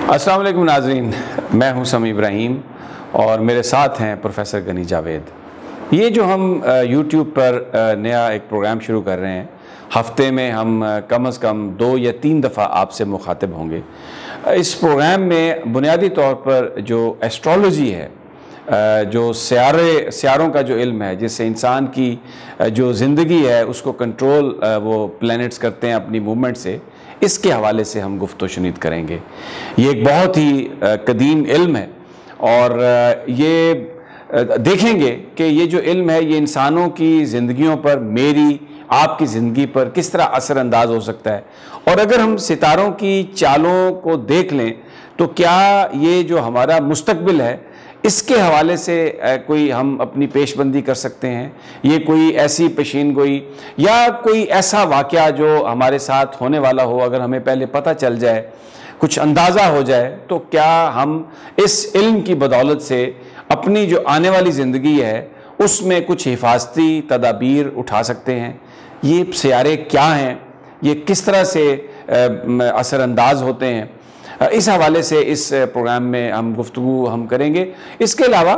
السلام علیکم ناظرین، میں ہوں سمی ابراہیم اور میرے ساتھ ہیں پروفیسر غنی جاوید۔ یہ جو ہم یوٹیوب پر نیا ایک پروگرام شروع کر رہے ہیں، ہفتے میں ہم کم از کم 2 یا 3 دفعہ آپ سے مخاطب ہوں گے۔ اس پروگرام میں بنیادی طور پر جو ایسٹرولوجی ہے، جو سیاروں کا جو علم ہے، جس سے انسان کی جو زندگی ہے اس کو کنٹرول وہ پلینٹس کرتے ہیں اپنی موومنٹ سے، اس کے حوالے سے ہم گفت و شنید کریں گے۔ یہ ایک بہت ہی قدیم علم ہے اور یہ دیکھیں گے کہ یہ جو علم ہے یہ انسانوں کی زندگیوں پر، میری آپ کی زندگی پر کس طرح اثر انداز ہو سکتا ہے، اور اگر ہم ستاروں کی چالوں کو دیکھ لیں تو کیا یہ جو ہمارا مستقبل ہے اس کے حوالے سے کوئی ہم اپنی پیش بندی کر سکتے ہیں، یہ کوئی ایسی پیشین گوئی یا کوئی ایسا واقعہ جو ہمارے ساتھ ہونے والا ہو، اگر ہمیں پہلے پتہ چل جائے، کچھ اندازہ ہو جائے، تو کیا ہم اس علم کی بدولت سے اپنی جو آنے والی زندگی ہے اس میں کچھ حفاظتی تدابیر اٹھا سکتے ہیں؟ یہ سیارے کیا ہیں، یہ کس طرح سے اثر انداز ہوتے ہیں، اس حوالے سے اس پروگرام میں ہم گفتگو کریں گے۔ اس کے علاوہ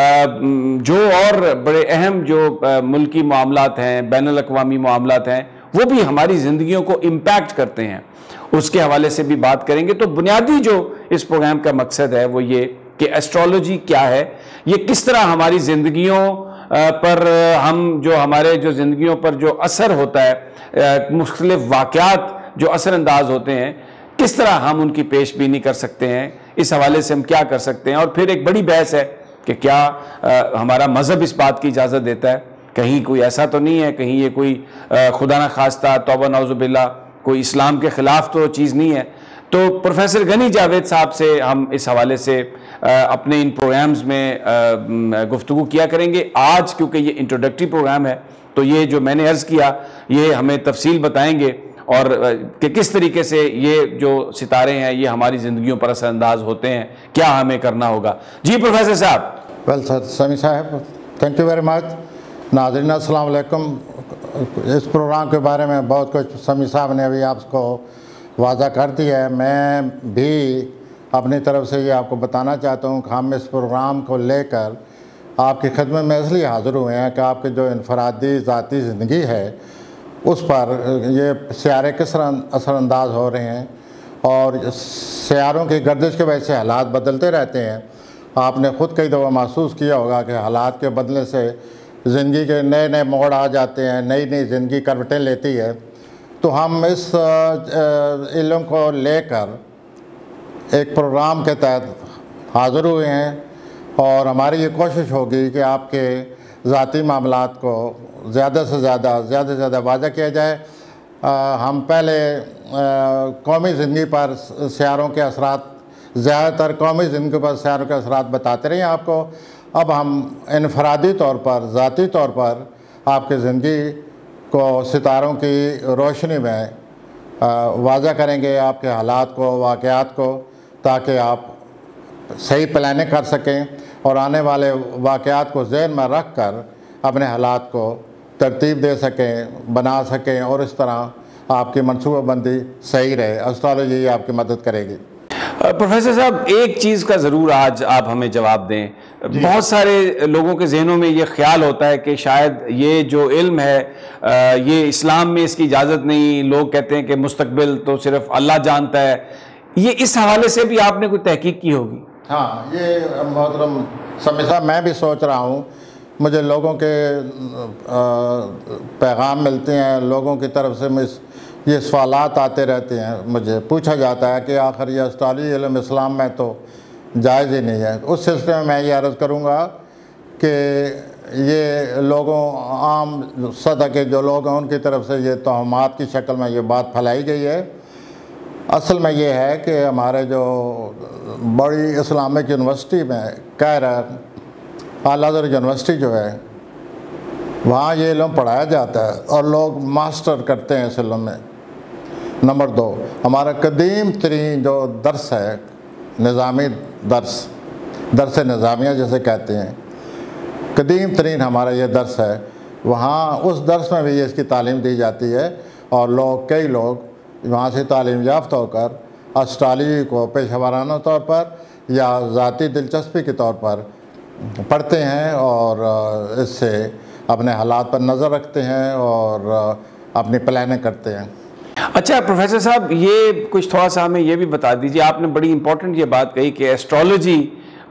جو اور بڑے اہم جو ملکی معاملات ہیں، بین الاقوامی معاملات ہیں، وہ بھی ہماری زندگیوں کو امپیکٹ کرتے ہیں، اس کے حوالے سے بھی بات کریں گے۔ تو بنیادی جو اس پروگرام کا مقصد ہے وہ یہ کہ ایسٹرولوجی کیا ہے، یہ کس طرح ہماری زندگیوں پر ہمارے جو زندگیوں پر جو اثر ہوتا ہے، مختلف واقعات جو اثر انداز ہوتے ہیں، کس طرح ہم ان کی پیش بینی کر سکتے ہیں، اس حوالے سے ہم کیا کر سکتے ہیں۔ اور پھر ایک بڑی بحث ہے کہ کیا ہمارا مذہب اس بات کی اجازت دیتا ہے، کہیں کوئی ایسا تو نہیں ہے، کہیں یہ کوئی خدا نہ خواستہ توبہ نعوذ باللہ کوئی اسلام کے خلاف تو چیز نہیں ہے۔ تو پروفیسر غنی جاوید صاحب سے ہم اس حوالے سے اپنے ان پروگرامز میں گفتگو کیا کریں گے۔ آج کیونکہ یہ انٹروڈکٹری پروگرام ہے تو یہ جو میں نے عرض کیا یہ ہمیں تفصیل بتائیں گے، اور کہ کس طریقے سے یہ جو ستارے ہیں یہ ہماری زندگیوں پر اثر انداز ہوتے ہیں، کیا ہمیں کرنا ہوگا۔ جی پروفیسر صاحب۔ ویل سمی صاحب، تھینک یو ویری مچ۔ ناظرین السلام علیکم۔ اس پروگرام کے بارے میں بہت کچھ سمی صاحب نے ابھی آپ کو واضح کر دیا ہے۔ میں بھی اپنی طرف سے یہ آپ کو بتانا چاہتا ہوں کہ ہم اس پروگرام کو لے کر آپ کی خدمت میں اس لیے حاضر ہوئے ہیں کہ آپ کی جو انفرادی ذاتی زندگی ہے اس پر یہ سیارے کس طرح اثر انداز ہو رہے ہیں، اور سیاروں کی گردش کی وجہ سے حالات بدلتے رہتے ہیں۔ آپ نے خود کئی دفعہ محسوس کیا ہوگا کہ حالات کے بدلنے سے زندگی کے نئے نئے موڑ آ جاتے ہیں، نئی نئی زندگی کروٹیں لیتی ہے۔ تو ہم اس علم کو لے کر ایک پروگرام کے تحت حاضر ہوئے ہیں، اور ہماری یہ کوشش ہوگی کہ آپ کے ذاتی معاملات کو زیادہ سے زیادہ واضح کیا جائے۔ ہم پہلے قومی زندگی پر سیاروں کے اثرات، زیادہ تر قومی زندگی پر سیاروں کے اثرات بتاتے رہے ہیں آپ کو۔ اب ہم انفرادی طور پر، ذاتی طور پر آپ کی زندگی کو ستاروں کی روشنی میں واضح کریں گے، آپ کے حالات کو، واقعات کو، تاکہ آپ صحیح پلاننگ کر سکیں اور آنے والے واقعات کو ذہن میں رکھ کر اپنے حالات کو ترتیب دے سکیں، بنا سکیں، اور اس طرح آپ کی منصوبہ بندی صحیح رہے۔ ایسٹرولوجی آپ کی مدد کرے گی۔ پروفیسر صاحب، ایک چیز کا ضرور آج آپ ہمیں جواب دیں۔ بہت سارے لوگوں کے ذہنوں میں یہ خیال ہوتا ہے کہ شاید یہ جو علم ہے یہ اسلام میں اس کی اجازت نہیں، لوگ کہتے ہیں کہ مستقبل تو صرف اللہ جانتا ہے۔ یہ اس حوالے سے بھی آپ نے کوئی تحقیق کی ہوگی؟ ہاں، یہ محترم سمی صاحب، میں بھی سوچ رہا ہوں، مجھے لوگوں کے پیغام ملتے ہیں، لوگوں کی طرف سے یہ سوالات آتے رہتے ہیں، مجھے پوچھا جاتا ہے کہ آخر یہ ایسٹرولوجی علم اسلام میں تو جائز ہی نہیں ہے۔ اس سلسلے میں میں یہ عرض کروں گا کہ یہ لوگوں، عام سطح کے جو لوگ ہیں ان کی طرف سے یہ توہمات کی شکل میں یہ بات پھیلائی گئی ہے۔ اصل میں یہ ہے کہ ہمارے جو بڑی اسلامک یونیورسٹی میں اعلیٰ یونیورسٹی جو ہے وہاں یہ علم پڑھایا جاتا ہے اور لوگ ماسٹر کرتے ہیں اس علم میں۔ نمبر 2، ہمارا قدیم ترین جو درس ہے، نظامی درس نظامیہ جسے کہتے ہیں، قدیم ترین ہمارا یہ درس ہے، وہاں اس درس میں بھی اس کی تعلیم دی جاتی ہے، اور کئی لوگ وہاں سے تعلیم یافتہ ہو کر اسٹرالوجی کو پیشہ ورانہ طور پر یا ذاتی دلچسپی کے طور پر پڑھتے ہیں اور اس سے اپنے حالات پر نظر رکھتے ہیں اور اپنی پلاننگ کرتے ہیں۔ اچھا پروفیسر صاحب، یہ کچھ تھوڑا سا ہمیں یہ بھی بتا دیجیے، آپ نے بڑی امپورٹنٹ یہ بات کہی کہ ایسٹرولوجی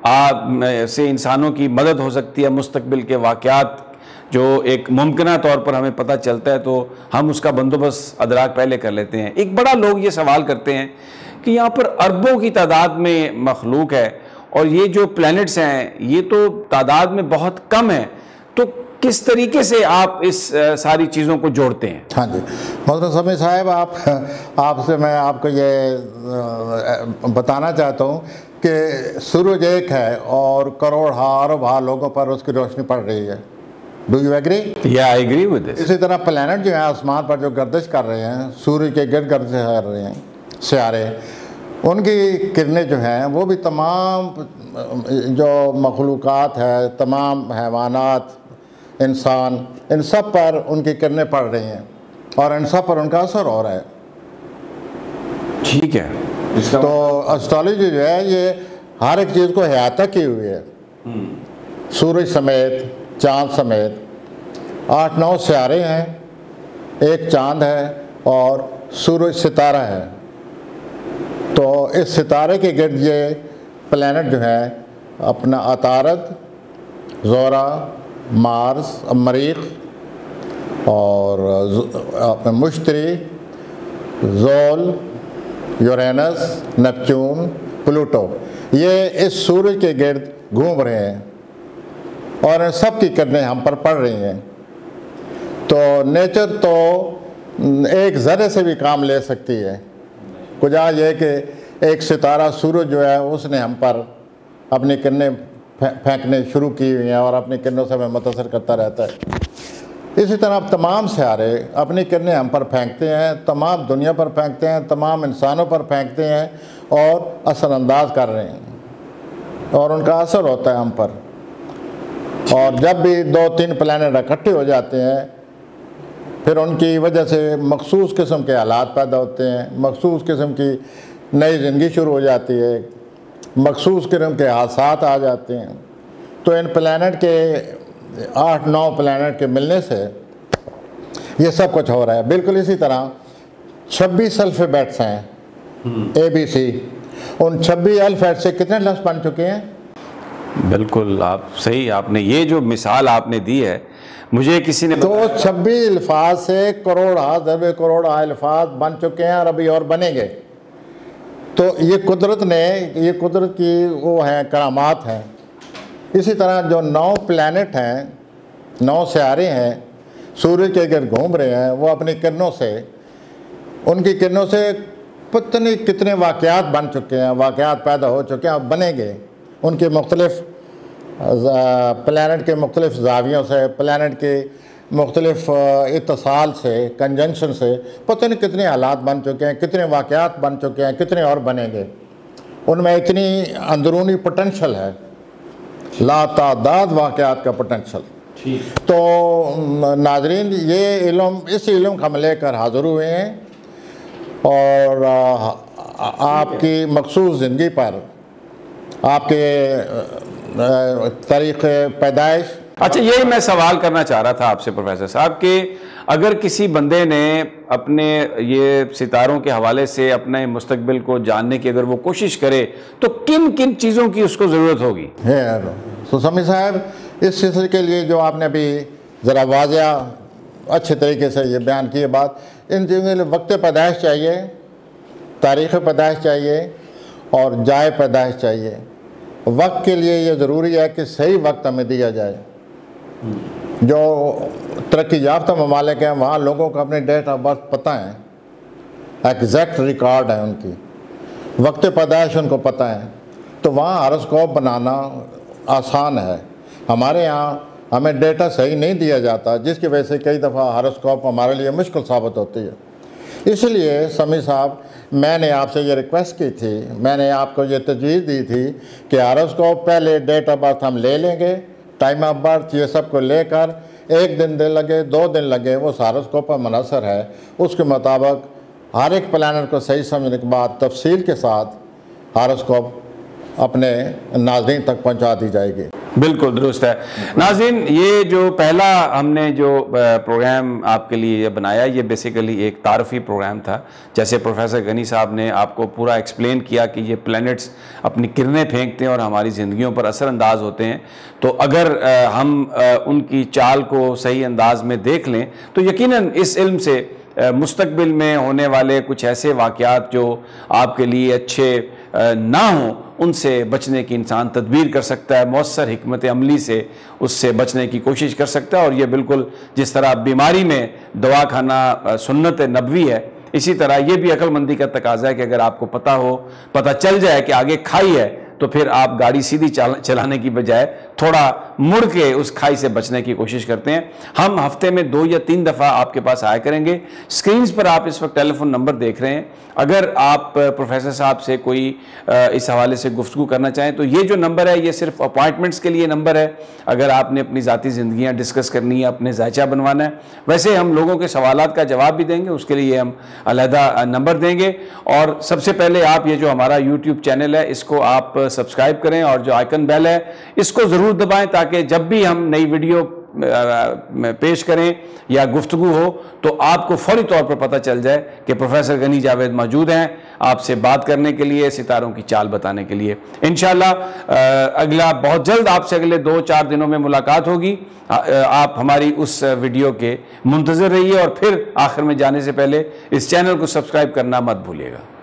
سے انسانوں کی مدد ہو سکتی ہے، مستقبل کے واقعات جو ایک ممکنہ طور پر ہمیں پتہ چلتا ہے تو ہم اس کا بندوبست ادراک پہلے کر لیتے ہیں۔ ایک بڑا لوگ یہ سوال کرتے ہیں کہ یہاں پر اربوں کی تعداد میں مخلوق ہے اور یہ جو پلینٹس ہیں یہ تو تعداد میں بہت کم ہے، تو کس طریقے سے آپ اس ساری چیزوں کو جوڑتے ہیں؟ ہاں جی محترم سمیع صاحب، آپ سے میں آپ کو یہ بتانا چاہتا ہوں کہ سورج ایک ہے اور کروڑ ارب لوگوں پر اس کی روشنی پڑ رہی ہے۔ Do you agree? Yeah, I agree with this. اسی طرح پلانٹ جو ہیں آسمان پر جو گردش کر رہے ہیں، سورج کے گرد گردش کر رہے ہیں سیارے، ان کی کرنیں جو ہیں وہ بھی تمام جو مخلوقات ہے، تمام حیوانات، انسان، ان سب پر ان کی کرنیں پڑ رہی ہیں اور ان سب پر ان کا اثر ہو رہا ہے۔ ٹھیک ہے، تو اسٹرالوجی جو ہے یہ ہر ایک چیز کو احاطہ کی ہوئی ہے، سورج سمیت، چاند سمیت 8-9 سیارے ہیں، ایک چاند ہے اور سورج ستارہ ہے۔ تو اس ستارے کے گرد یہ پلانٹ جو ہیں اپنا عطارد، زہرہ، مارس، مریخ اور مشتری، زول، یورینس، نیپچون، پلوٹو، یہ اس سورج کے گرد گھوم رہے ہیں اور ان سب کی کرنیں ہم پر پڑ رہی ہیں۔ تو نیچر تو ایک ذرے سے بھی کام لے سکتی ہے، کجا یہ کہ ایک ستارہ سورج جو ہے اس نے ہم پر اپنی کرنیں پھینکنے شروع کی ہوئی ہیں اور اپنی کرنوں سے ہمیں متاثر کرتا رہتا ہے۔ اسی طرح تمام سیارے اپنی کرنیں ہم پر پھینکتے ہیں، تمام دنیا پر پھینکتے ہیں، تمام انسانوں پر پھینکتے ہیں اور اثر انداز کر رہے ہیں اور ان کا اثر ہوتا ہے ہم پر۔ اور جب بھی 2-3 پلانٹ اکٹھے ہو جاتے ہیں پھر ان کی وجہ سے مخصوص قسم کے حالات پیدا ہوتے ہیں، مخصوص قسم کی نئی زندگی شروع ہو جاتی ہے، مخصوص قسم کے حادثات آ جاتے ہیں۔ تو ان پلانٹ کے 8-9 پلانٹ کے ملنے سے یہ سب کچھ ہو رہا ہے۔ بالکل اسی طرح 26 الفابیٹس ہیں ABC، ان 26 الفابیٹ سے کتنے لفظ بن چکے ہیں؟ بالکل آپ صحیح، آپ نے یہ جو مثال آپ نے دی ہے مجھے کسی نے تو 26 الفاظ سے کروڑ الفاظ بن چکے ہیں اور ابھی اور بنیں گے۔ تو یہ قدرت کی وہ ہیں کرامات ہیں۔ اسی طرح جو 9 پلانٹ ہیں، 9 سیارے ہیں سورج کے گرد گھوم رہے ہیں، وہ اپنی کرنوں سے، ان کی کرنوں سے پتہ نہیں کتنے واقعات بن چکے ہیں، واقعات پیدا ہو چکے ہیں اور بنیں گے۔ ان کے مختلف پلانٹ کے مختلف زاویوں سے، پلانٹ کے مختلف اتصال سے، کنجنکشن سے پتہ نہیں کتنے حالات بن چکے ہیں، کتنے واقعات بن چکے ہیں، کتنے اور بنیں گے۔ ان میں اتنی اندرونی پوٹینشل ہے، لا تعداد واقعات کا پوٹینشل۔ تو ناظرین یہ اس علم کو ہم لے کر حاضر ہوئے ہیں اور آپ کی مخصوص زندگی پر، آپ کے تاریخ پیدائش۔ اچھا یہی میں سوال کرنا چاہ رہا تھا آپ سے پروفیسر صاحب کہ اگر کسی بندے نے اپنے یہ ستاروں کے حوالے سے اپنے مستقبل کو جاننے کی اگر وہ کوشش کرے تو کن کن چیزوں کی اس کو ضرورت ہوگی؟ تو سمیع صاحب اس سلسلے کے لیے جو آپ نے ابھی ذرا واضح اچھے طریقے سے یہ بیان کی بات، ان چیزوں کے لیے وقت پیدائش چاہیے، تاریخ پیدائش چاہیے اور جائے پیدائش چاہیے۔ وقت کے لیے یہ ضروری ہے کہ صحیح وقت ہمیں دیا جائے۔ جو ترقی یافتہ ممالک ہیں وہاں لوگوں کو اپنے ڈیٹ آف برتھ پتہ ہیں، ایگزیکٹ ریکارڈ ہے ان کی، وقت پیدائش ان کو پتہ ہے، تو وہاں ہاروسکوپ بنانا آسان ہے۔ ہمارے یہاں ہمیں ڈیٹا صحیح نہیں دیا جاتا، جس کی وجہ سے کئی دفعہ ہاروسکوپ ہمارے لیے مشکل ثابت ہوتی ہے۔ اس لیے سمیع صاحب میں نے آپ سے یہ ریکویسٹ کی تھی، میں نے آپ کو یہ تجویز دی تھی کہ ہاروسکوپ پہلے ڈیٹ آف برتھ ہم لے لیں گے، ٹائم آف برتھ یہ سب کو لے کر 1 دن لگے 2 دن لگے، وہ ہاروسکوپ پر منحصر ہے، اس کے مطابق ہر ایک پلانٹ کو صحیح سمجھنے کے بعد تفصیل کے ساتھ ہاروسکوپ اپنے ناظرین تک پہنچا دی جائے گی۔ بالکل درست ہے۔ ناظرین، یہ جو پہلا ہم نے جو پروگرام آپ کے لیے بنایا، یہ بیسیکلی ایک تعارفی پروگرام تھا، جیسے پروفیسر غنی صاحب نے آپ کو پورا ایکسپلین کیا کہ یہ پلینٹس اپنی کرنیں پھینکتے ہیں اور ہماری زندگیوں پر اثر انداز ہوتے ہیں، تو اگر ہم ان کی چال کو صحیح انداز میں دیکھ لیں تو یقیناً اس علم سے مستقبل میں ہونے والے کچھ ایسے واقعات جو آپ کے لیے اچھے نہ ہوں، ان سے بچنے کی انسان تدبیر کر سکتا ہے، مؤثر حکمت عملی سے اس سے بچنے کی کوشش کر سکتا ہے۔ اور یہ بالکل جس طرح بیماری میں دوا کھانا سنت نبوی ہے، اسی طرح یہ بھی عقل مندی کا تقاضا ہے کہ اگر آپ کو پتہ چل جائے کہ آگے کھائی ہے، تو پھر آپ گاڑی سیدھی چلانے کی بجائے تھوڑا مڑ کے اس کھائی سے بچنے کی کوشش کرتے ہیں۔ ہم ہفتے میں 2 یا 3 دفعہ آپ کے پاس آیا کریں گے۔ سکرینز پر آپ اس وقت ٹیلی فون نمبر دیکھ رہے ہیں، اگر آپ پروفیسر صاحب سے کوئی اس حوالے سے گفتگو کرنا چاہیں تو یہ جو نمبر ہے یہ صرف اپوائنٹمنٹس کے لیے نمبر ہے، اگر آپ نے اپنی ذاتی زندگیاں ڈسکس کرنی ہے، اپنے ذائچہ بنوانا ہے۔ ویسے ہم لوگوں کے سوالات کا جواب بھی دیں گے، اس کے لیے ہم علیحدہ نمبر دیں گے۔ اور سب سے پہلے آپ یہ جو ہمارا یوٹیوب چینل ہے اس کو آپ سبسکرائب کریں، اور جو آئیکن بیل ہے اس کو ضرور دبائیں تاکہ جب بھی ہم نئی ویڈیو پیش کریں یا گفتگو ہو تو آپ کو فوری طور پر پتہ چل جائے کہ پروفیسر غنی جاوید موجود ہیں آپ سے بات کرنے کے لیے، ستاروں کی چال بتانے کے لیے۔ انشاءاللہ اگلا بہت جلد آپ سے اگلے 2-4 دنوں میں ملاقات ہوگی۔ آپ ہماری اس ویڈیو کے منتظر رہیے، اور پھر آخر میں جانے سے پہلے اس چینل کو سبسکرائب کرنا مت بھولیے گا۔